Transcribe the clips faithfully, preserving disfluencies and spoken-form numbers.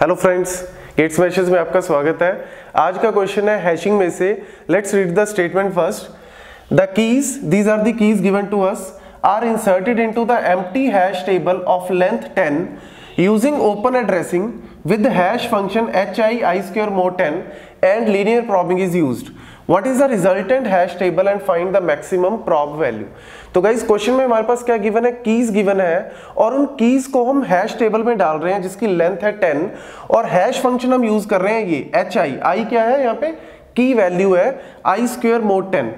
Hello friends, gets meshes में आपका स्वागत है। आज का क्वेश्चन है हैशिंग में से। Let's read the statement first. The keys, these are the keys given to us, are inserted into the empty hash table of length ten using open addressing with the hash function hi I square mod ten and linear probing is used. What is the resultant hash table and find the maximum prob value? तो guys question में हमारे पास क्या given है, keys given है और उन keys को हम हैश टेबल में डाल रहे हैं जिसकी लेंथ है टेन और हैश फंक्शन हम यूज कर रहे हैं ये hi। i क्या है, यहाँ पे की वैल्यू है आई स्क्वायर मोड टेन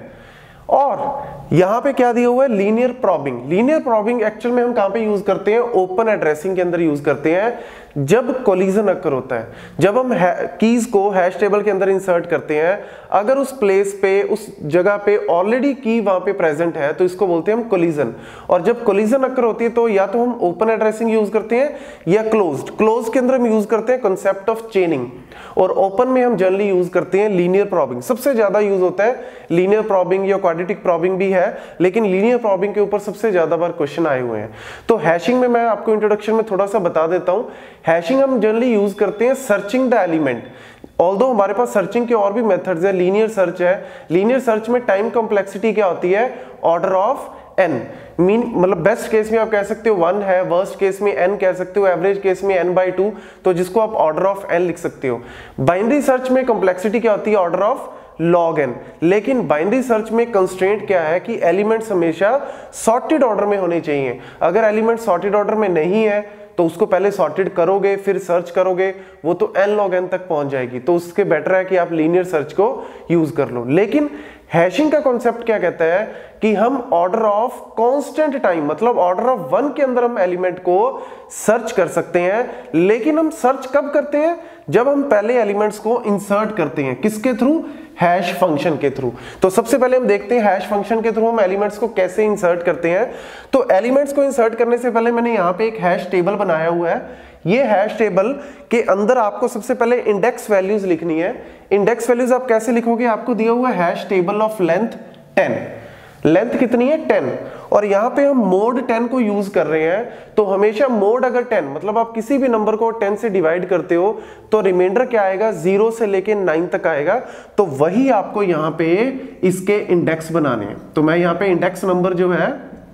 और यहां पे क्या दिया हुआ है, linear probing. Linear probing actual में हम कहां पे यूज करते हैं, ओपन एड्रेसिंग के अंदर यूज करते हैं जब कोलिजन अकर होता है। जब हम कीज को हैश टेबल के अंदर इंसर्ट करते हैं, अगर उस प्लेस पे, उस जगह पे ऑलरेडी की वहां पे प्रेजेंट है तो इसको बोलते हैं हम कोलिजन। और जब कोलिजन अकर होती है तो या तो हम ओपन एड्रेसिंग यूज करते हैं या क्लोज्ड। क्लोज के अंदर हम यूज करते हैं कॉन्सेप्ट ऑफ चेनिंग और ओपन में हम जनरली यूज करते हैं लीनियर प्रॉबिंग। सबसे ज्यादा यूज होता है लीनियर प्रॉबिंग या क्वाड्रेटिक प्रॉबिंग भी है, लेकिन लीनियर प्रॉबिंग के ऊपर सबसे ज्यादा बार क्वेश्चन आए हुए हैं। तो हैशिंग में मैं आपको इंट्रोडक्शन में थोड़ा सा बता देता हूं। हैशिंग हम जनरली यूज करते हैं सर्चिंग द एलिमेंट। ऑल्दो हमारे पास सर्चिंग के और भी मेथड्स है, लीनियर सर्च है। लीनियर सर्च में टाइम कॉम्प्लेक्सिटी क्या होती है, ऑर्डर ऑफ n। मीन मतलब बेस्ट केस में आप कह सकते हो वन है, वर्स्ट केस में n कह सकते हो, एवरेज केस में n बाई टू, तो जिसको आप ऑर्डर ऑफ n लिख सकते हो। बाइनरी सर्च में कॉम्प्लेक्सिटी क्या होती है, ऑर्डर ऑफ log n। लेकिन बाइनरी सर्च में कंस्ट्रेंट क्या है कि एलिमेंट्स हमेशा सॉर्टेड ऑर्डर में होने चाहिए। अगर एलिमेंट सॉर्टेड ऑर्डर में नहीं है तो उसको पहले सॉर्टेड करोगे फिर सर्च करोगे, वो तो n log n तक पहुंच जाएगी। तो उसके बेटर है कि आप लीनियर सर्च को यूज कर लो। लेकिन हैशिंग का कॉन्सेप्ट क्या कहता है कि हम ऑर्डर ऑफ कांस्टेंट टाइम, मतलब ऑर्डर ऑफ वन के अंदर हम एलिमेंट को सर्च कर सकते हैं। लेकिन हम सर्च कब करते हैं, जब हम पहले एलिमेंट्स को इंसर्ट करते हैं। किसके थ्रू, हैश फंक्शन के थ्रू। तो सबसे पहले हम देखते हैं हैश फंक्शन के थ्रू हम एलिमेंट्स को कैसे इंसर्ट करते हैं। तो एलिमेंट्स को इंसर्ट करने से पहले मैंने यहाँ पे एक हैश टेबल बनाया हुआ है। ये हैश टेबल के अंदर आपको सबसे पहले इंडेक्स वैल्यूज लिखनी है। इंडेक्स वैल्यूज आप कैसे लिखोगे, आपको दिया हुआ है hash table of length ten. Length कितनी है, टेन, और यहाँ पे हम मोड टेन को यूज कर रहे हैं। तो हमेशा मोड अगर टेन, मतलब आप किसी भी नंबर को टेन से डिवाइड करते हो तो रिमाइंडर क्या आएगा, जीरो से लेके नाइन तक आएगा। तो वही आपको यहाँ पे इसके इंडेक्स बनाने हैं। तो मैं यहाँ पे इंडेक्स नंबर जो है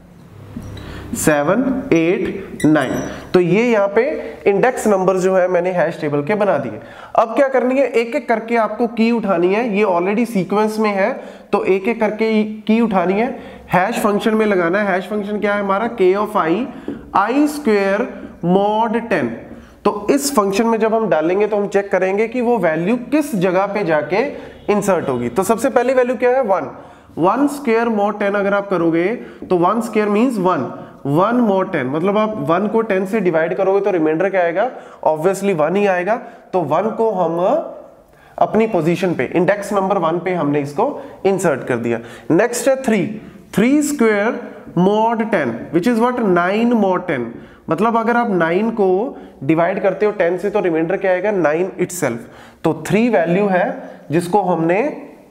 सेवन एट नाइन, तो ये यहाँ पे इंडेक्स नंबर जो है मैंने हैश टेबल के बना दिए। अब क्या करनी है, एक एक करके आपको की उठानी है। ये ऑलरेडी सीक्वेंस में है तो एक एक करके की उठानी है, हैश फंक्शन में लगाना है। हैश फंक्शन क्या है हमारा, के of i i square mod ten. तो इस फंक्शन में जब हम डालेंगे तो हम चेक करेंगे कि वो वैल्यू किस जगह पे जाके इंसर्ट होगी। तो सबसे पहली वैल्यू क्या है, one. One square mod ten अगर आप करोगे तो one square means one, one mod ten, मतलब आप वन को टेन से डिवाइड करोगे तो रिमाइंडर क्या आएगा, ऑब्वियसली वन ही आएगा। तो वन को हम अपनी पोजीशन पे, इंडेक्स नंबर वन पे हमने इसको इंसर्ट कर दिया। नेक्स्ट है three, three square mod ten which is what, nine mod ten. मतलब अगर आप नाइन को डिवाइड करते हो टेन से तो रिमाइंडर क्या आएगा, नाइन इटसेल्फ। तो थ्री वैल्यू है जिसको हमने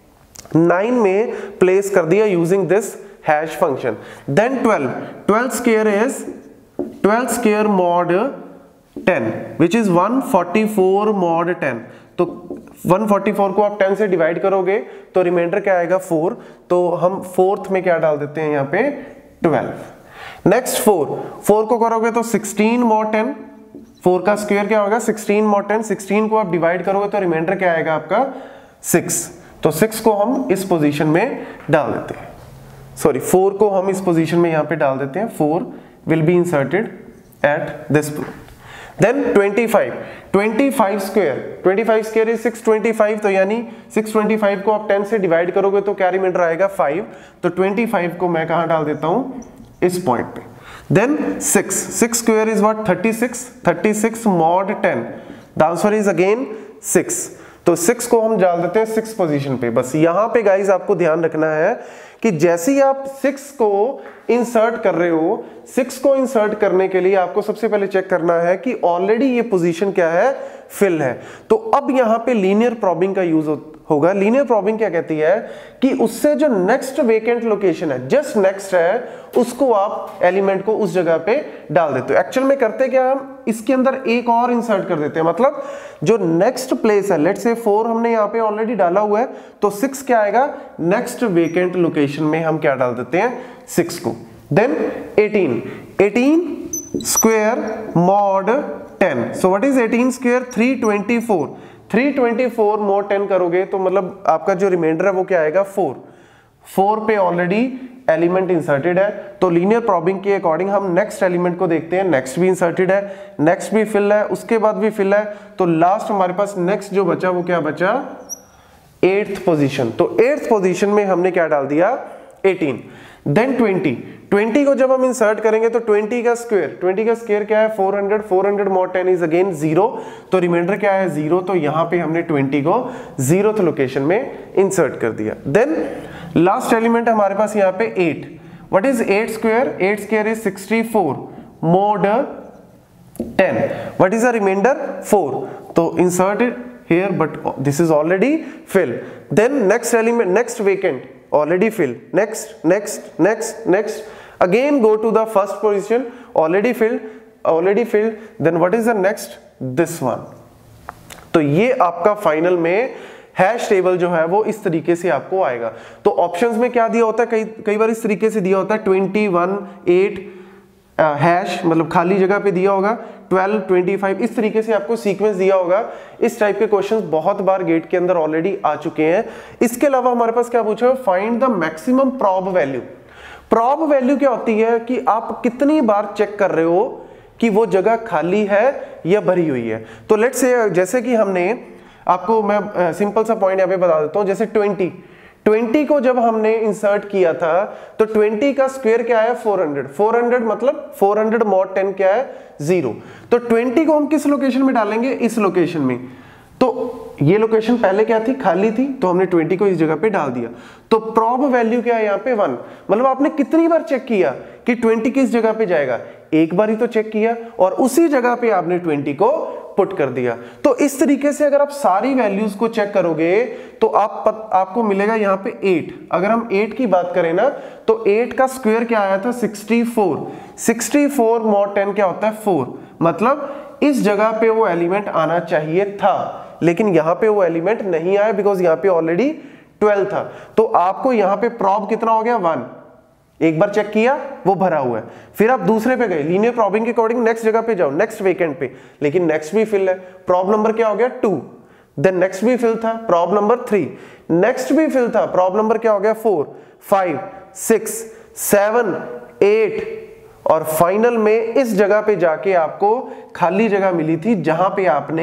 नाइन में प्लेस कर दिया using this hash function. Then twelve, twelve square is twelve square mod ten which is one forty-four mod ten। तो one forty-four को आप टेन से डिवाइड करोगे तो रिमाइंडर क्या आएगा, फोर। तो हम फोर्थ में क्या डाल देते हैं यहाँ पे, ट्वेल्व। नेक्स्ट फोर, फोर को करोगे तो सिक्सटीन mod टेन। फोर का स्क्वायर क्या होगा, सिक्सटीन mod टेन। सिक्सटीन को आप डिवाइड करोगे तो रिमाइंडर क्या आएगा आपका, सिक्स। तो सिक्स को हम इस पोजीशन में डाल देते हैं, सॉरी फोर को हम इस पोजीशन में यहाँ पे डाल देते हैं। Four will be inserted at this point. Then twenty five, twenty five square, twenty five square is six twenty five. तो यानी सिक्स ट्वेंटी फाइव को आप टेन से डिवाइड करोगे तो क्या रिमाइंडर आएगा, फाइव। तो ट्वेंटी फाइव को मैं कहाँ डाल देता हूँ, इस पॉइंट पे। Then six, six square is what, thirty six, thirty six mod ten. The answer is again six. तो सिक्स को हम डाल देते हैं सिक्स पोजीशन पे। बस यहाँ पे गाइज आपको ध्यान रखना है कि जैसे ही आप सिक्स को इंसर्ट कर रहे हो, सिक्स को इंसर्ट करने के लिए आपको सबसे पहले चेक करना है कि ऑलरेडी ये पोजीशन क्या है, फिल है। तो अब यहाँ पे लीनियर प्रॉबिंग का यूज होगा। लीनियर प्रॉबिंग क्या कहती है कि उससे जो नेक्स्ट वेकेंट लोकेशन है, जस्ट नेक्स्ट है, उसको आप एलिमेंट को उस जगह पे डाल देते हो। एक्चुअल में करते क्या, हम इसके अंदर एक और इंसर्ट कर देते हैं, मतलब जो नेक्स्ट प्लेस है, लेट्स से फोर हमने यहाँ पे ऑलरेडी डाला हुआ है, तो सिक्स क्या आएगा, नेक्स्ट वेकेंट लोकेशन में हम क्या डाल देते हैं, सिक्स को। Then eighteen, eighteen square mod ten, so what is eighteen square, three twenty four, three twenty four mod ten करोगे तो मतलब आपका जो रिमाइंडर है वो क्या आएगा, फोर। फोर पे ऑलरेडी एलिमेंट इंसर्टेड है, तो लीनियर प्रॉबिंग के अकॉर्डिंग हम नेक्स्ट एलिमेंट को देखते हैं। नेक्स्ट भी इंसर्टेड है, नेक्स्ट भी फिल है, उसके बाद भी फिल है, तो लास्ट हमारे पास नेक्स्ट जो बचा वो क्या बचा, एट्थ पोजीशन। तो एट्थ पोजीशन में हमने क्या डाल दिया, एटीन। देन ट्वेंटी, ट्वेंटी को जब हम इंसर्ट करेंगे तो ट्वेंटी का स्क्वायर, ट्वेंटी का स्क्वायर क्या है, four hundred, four hundred mod ten is again zero, तो रिमाइंडर क्या है, जीरो, तो यहां पे हमने ट्वेंटी को जीरोथ लोकेशन में इंसर्ट कर दिया। देन लास्ट एलिमेंट हमारे पास यहाँ पे eight, what is eight square, eight square is sixty four mod ten, what is the remainder, four, तो inserted here but this is already fill. Then next element, next vacant already fill, next next next next again go to the first position, already filled, already filled, then what is the next, this one। तो ये आपका final में hash table जो है वो इस तरीके से आपको आएगा। तो ऑप्शंस में क्या दिया होता है, कई कई बार इस तरीके से दिया होता है, ट्वेंटी वन, एट हैश मतलब खाली जगह पे दिया होगा, ट्वेल्व, ट्वेंटी फाइव, इस तरीके से आपको सीक्वेंस दिया होगा। इस टाइप के क्वेश्चंस बहुत बार गेट के अंदर ऑलरेडी आ चुके हैं। इसके अलावा हमारे पास क्या पूछा है, find the maximum probe value. Probe value क्या होती है कि आप कितनी बार चेक कर रहे हो कि वो जगह खाली है या भरी हुई है। तो लेट्स से जैसे कि हमने आपको, मैं सिंपल सा पॉइंट यहाँ पे बता देता हूँ, जैसे ट्वेंटी, ट्वेंटी को जब हमने इंसर्ट किया था तो ट्वेंटी का स्क्वायर क्या है, फोर हंड्रेड, फोर हंड्रेड मतलब फोर हंड्रेड मॉड टेन क्या है, जीरो, तो ट्वेंटी को हम किस लोकेशन में डालेंगे, इस लोकेशन में। तो ये लोकेशन पहले क्या थी, खाली थी, तो हमने ट्वेंटी को इस जगह पे डाल दिया। तो प्रॉब वैल्यू क्या है यहाँ पे, वन, मतलब आपने कितनी बार चेक किया कि ट्वेंटी किस जगह पे जाएगा, एक बार ही तो चेक किया और उसी जगह पे आपने ट्वेंटी को पुट कर दिया। तो इस तरीके से अगर आप सारी वैल्यूज को चेक करोगे तो आप पत, आपको मिलेगा यहाँ पे एट। अगर हम एट की बात करें ना तो एट का स्क्वायर क्या आया था, sixty four, sixty four mod ten क्या होता है, फोर, मतलब इस जगह पे वो एलिमेंट आना चाहिए था, लेकिन यहाँ पे वो एलिमेंट नहीं आया बिकॉज यहाँ पे ऑलरेडी ट्वेल्व था। तो आपको यहाँ पे प्रॉब कितना हो गया, वन, एक बार चेक किया वो भरा हुआ है, फिर आप दूसरे पे गए, लीनियर प्रॉबिंग के अकॉर्डिंग नेक्स्ट जगह पे जाओ, नेक्स्ट वेकेंट पे, लेकिन नेक्स्ट भी फिल है, प्रॉब नंबर क्या हो गया, टू, देन नेक्स्ट भी फिल था, प्रॉब नंबर थ्री, नेक्स्ट भी फिल था, प्रॉब नंबर क्या हो गया, four, five, six, seven, eight, और फाइनल में इस जगह पे जाके आपको खाली जगह मिली थी जहां पे आपने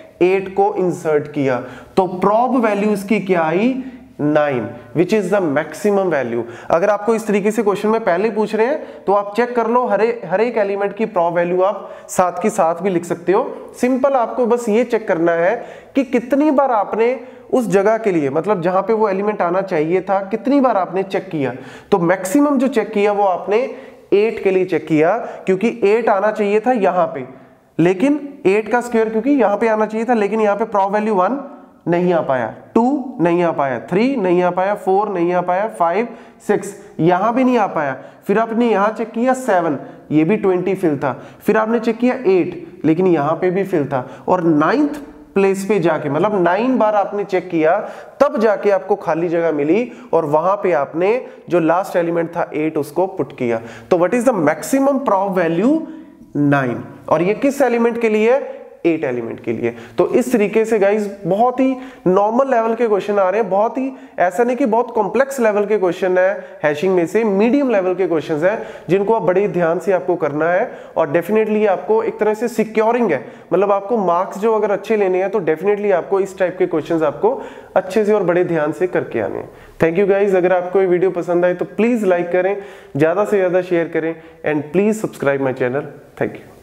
एट को इंसर्ट किया। तो प्रॉब वैल्यू इसकी क्या आई, nine, which is the maximum value. अगर आपको इस तरीके से क्वेश्चन में पहले पूछ रहे हैं तो आप चेक कर लो, हरे हर एक एलिमेंट की प्रॉब वैल्यू आप साथ की साथ भी लिख सकते हो। सिंपल आपको बस ये चेक करना है कि कितनी बार आपने उस जगह के लिए, मतलब जहां पे वो एलिमेंट आना चाहिए था, कितनी बार आपने चेक किया। तो मैक्सिमम जो चेक किया वो आपने एट के लिए चेक किया, क्योंकि एट आना चाहिए था यहां पे, लेकिन एट का स्क्वायर क्योंकि यहां पे आना चाहिए था, लेकिन यहां पे प्रॉब वैल्यू वन नहीं आ पाया, टू नहीं आ पाया, थ्री नहीं आ पाया, फोर नहीं आ पाया, फाइव, सिक्स यहां भी नहीं आ पाया। फिर आपने यहां चेक किया सेवन, ये भी ट्वेंटी फिल था, फिर आपने चेक किया एट, लेकिन यहां पे भी फिल था, और नाइन्थ प्लेस पे जाके, मतलब नाइन बार आपने चेक किया तब जाके आपको खाली जगह मिली, और वहां पे आपने जो लास्ट एलिमेंट था एट उसको पुट किया। तो what is the maximum probe value, nine, और ये किस एलिमेंट के लिए, एट एलिमेंट के लिए। तो इस तरीके से गाइज बहुत ही नॉर्मल लेवल के क्वेश्चन आ रहे हैं, बहुत ही ऐसा नहीं कि बहुत कॉम्प्लेक्स लेवल के क्वेश्चन है, हैशिंग में से मीडियम लेवल के क्वेश्चंस हैं जिनको आप बड़े ध्यान से आपको करना है, और डेफिनेटली आपको एक तरह से सिक्योरिंग है, मतलब आपको मार्क्स जो अगर अच्छे लेने हैं तो डेफिनेटली आपको इस टाइप के क्वेश्चंस आपको अच्छे से और बड़े ध्यान से करके आने हैं। Thank you guys. अगर आपको ये वीडियो पसंद आए तो प्लीज लाइक करें, ज्यादा से ज्यादा शेयर करें, and please subscribe my channel. Thank you.